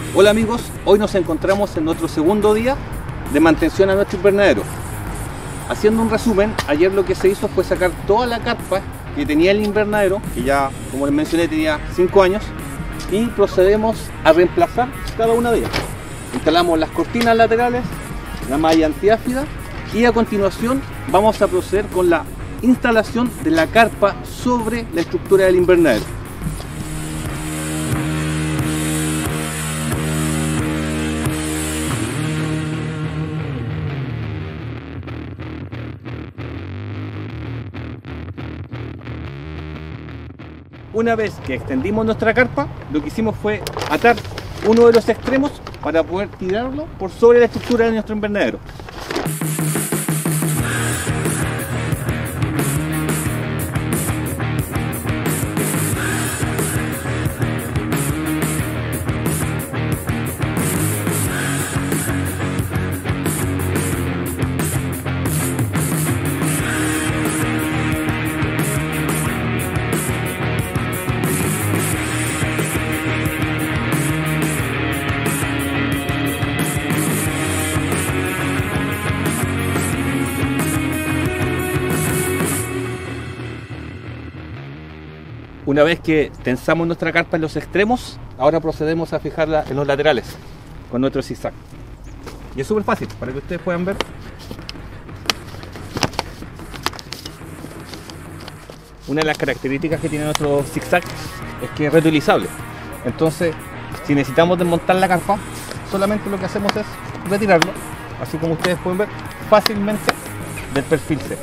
Hola amigos, hoy nos encontramos en nuestro segundo día de mantención a nuestro invernadero. Haciendo un resumen, ayer lo que se hizo fue sacar toda la carpa que tenía el invernadero, que ya, como les mencioné, tenía 5 años, y procedemos a reemplazar cada una de ellas. Instalamos las cortinas laterales, la malla antiáfida, y a continuación vamos a proceder con la instalación de la carpa sobre la estructura del invernadero. Una vez que extendimos nuestra carpa, lo que hicimos fue atar uno de los extremos para poder tirarlo por sobre la estructura de nuestro invernadero. Una vez que tensamos nuestra carpa en los extremos, ahora procedemos a fijarla en los laterales con nuestro zigzag. Y es súper fácil, para que ustedes puedan ver. Una de las características que tiene nuestro zigzag es que es reutilizable. Entonces, si necesitamos desmontar la carpa, solamente lo que hacemos es retirarlo, así como ustedes pueden ver, fácilmente del perfil C.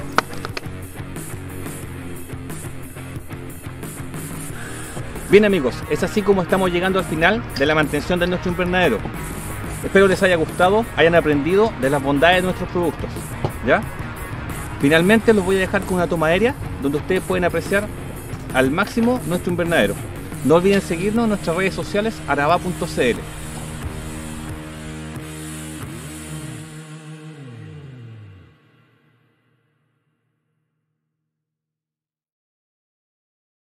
Bien amigos, es así como estamos llegando al final de la mantención de nuestro invernadero. Espero les haya gustado, hayan aprendido de las bondades de nuestros productos, ¿ya? Finalmente los voy a dejar con una toma aérea donde ustedes pueden apreciar al máximo nuestro invernadero. No olviden seguirnos en nuestras redes sociales araba.cl.